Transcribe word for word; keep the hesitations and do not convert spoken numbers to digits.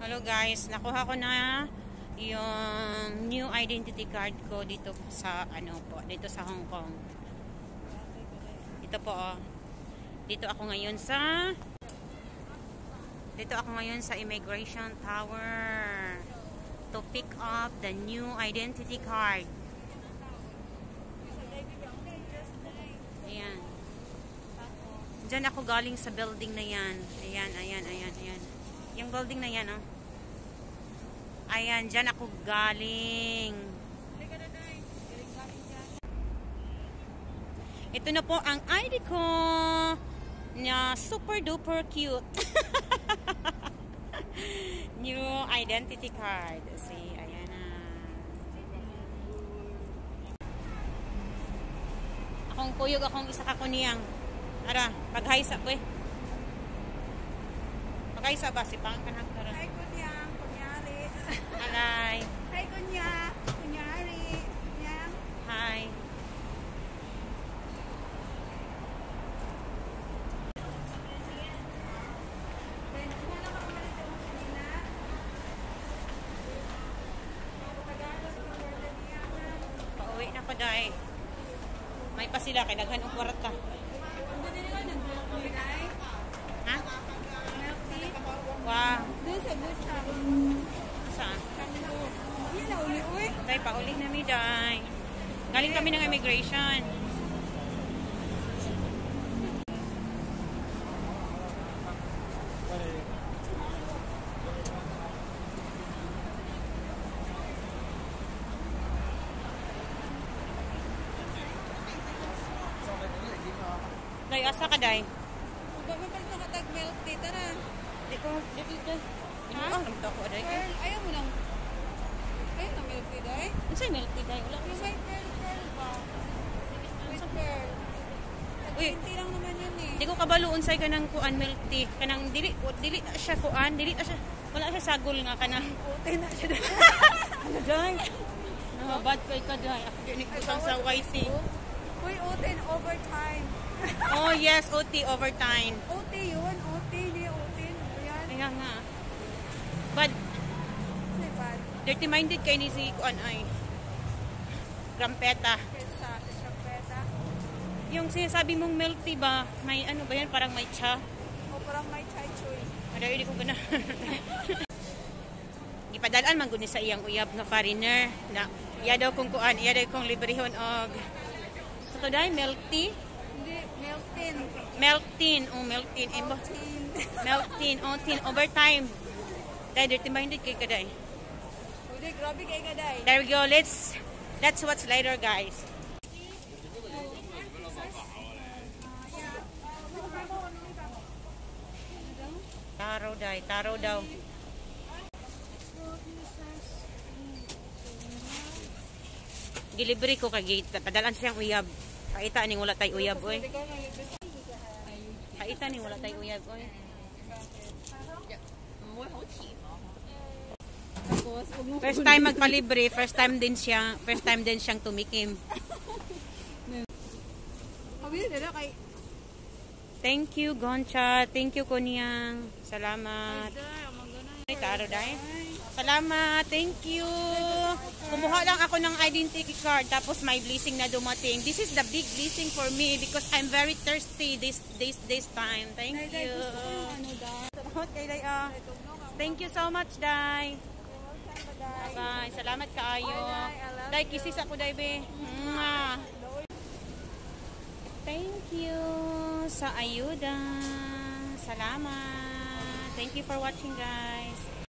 Hello guys, nakuha ko na yung new identity card ko dito sa ano po, dito sa Hong Kong. Dito po oh. Dito ako ngayon sa Dito ako ngayon sa Immigration Tower to pick up the new identity card. Ayan. Diyan ako galing sa building na yan. Ayan, ayan, ayan, ayan. Yung building na yan, oh. Ayan, dyan ako galing. Ito na po ang I D ko na super duper cute. New identity card. See, ayan na. Akong kuyog, akong isa ka kuniyang. Ara, pag-haisa po eh. Pag-haisa ba? Si Pang kanang karan. Hi, kunyang. Kunyari. Alay. Hi, kunya. Kunyari. Kunyang. Hi. Pauwi na pa dahil. May pa sila, kay daghan og kwarta. Ha? Wow. Doon sa butcha. Saan? Yan na uli, uwi. Day, pauli na mi, day. Galing kami ng immigration. Day, asa ka, day? Bakit pa ito katag milk tea? Tara. Di ko, di ko, day. Ano Ha? ka? Namta ko, day. Pearl, ayaw mo lang. Ayaw na milk tea, day. Ano sa'yo milk tea, day? Wala ko Yung sa... may pearl, pearl ba? With pearl. Tag Uy. twenty lang naman yun eh. Di ko kabaluon sa'yo ka ng kuan milk tea. Kanang dili, dili na siya kuan, dili na siya, wala siya sagol nga ka na. Puti na siya doon. Ano, day? Nababad ko ka, day. Ako yun ikutang sa Y C. Uy, oten overtime. Oh, yes, O T, overtime. O T yun, O T, hindi O T. Ayan. Kaya nga. But, Say bad. dirty-minded kayo ni si kuan ay. Grampeta. Pesa, champeta. Yung sinasabi mong milk tea ba, may ano ba yan, parang may cha. O parang may chai choy. Ada hindi ko gana. Gipadalan man gud ni sa iyang uyab nga foreigner na iya daw kung kuan, iya daw kung librehon og ito dai milk tea, Hindi, milk tin. milk tin, oh milk tin, imbo. Tin. Milk tin, oh tin overtime. Dai dirty minded kay kaday. Uy, grabe kay kaday. There we go. Let's let's watch later, guys. Taro dai, taro daw. Gilibre ko kay gate. Padalan siyang uyab. Kaita ning wala tay uyab oy. Kaita ning wala tay uyab oy. First time magpalibre, first time din siya, first time din siyang tumikim. Sabi nila kay Thank you, Goncha. Thank you, Kunyang. Salamat. Ay, taro dai. Salamat. Thank you. Kumuha lang ako ng identity card tapos may blessing na dumating. This is the big blessing for me because I'm very thirsty this this this time. Thank you. Salamat kay Day. ah. Thank you so much, Day. Bye. Salamat kaayo. Day, kisis ako, Day, be. Mwah. Thank you sa ayuda. Salamat. Thank you for watching, guys.